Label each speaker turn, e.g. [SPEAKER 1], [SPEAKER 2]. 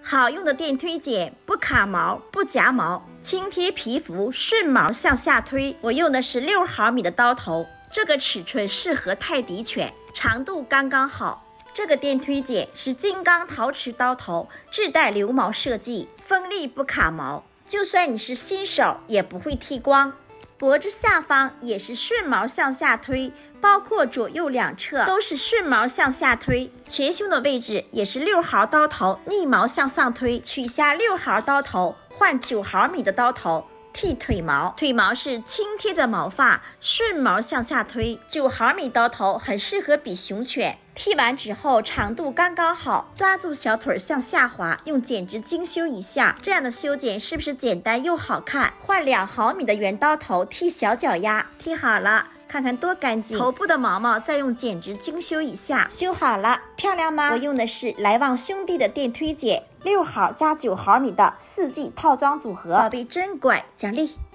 [SPEAKER 1] 好用的电推剪，不卡毛，不夹毛，轻贴皮肤，顺毛向下推。我用的是6毫米的刀头，这个尺寸适合泰迪犬，长度刚刚好。这个电推剪是金刚陶瓷刀头，自带流毛设计，锋利不卡毛，就算你是新手也不会剃光。脖子下方也是顺毛向下推，包括左右两侧都是顺毛向下推。前胸的位置也是6毫刀头，逆毛向上推，取下6毫刀头，换9毫米的刀头。剃腿毛，腿毛是轻贴着毛发，顺毛向下推。9毫米刀头很适合比熊犬。剃完之后长度刚刚好，抓住小腿向下滑，用剪直精修一下。这样的修剪是不是简单又好看？换2毫米的圆刀头剃小脚丫，剃好了。看看多干净，头部的毛毛再用剪直精修一下，修好了，漂亮吗？我用的是来旺兄弟的电推剪，6毫加9毫米的4G 套装组合，宝贝真乖，奖励。